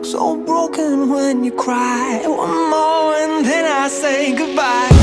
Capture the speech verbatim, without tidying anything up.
So broken when you cry. One more and then I say goodbye.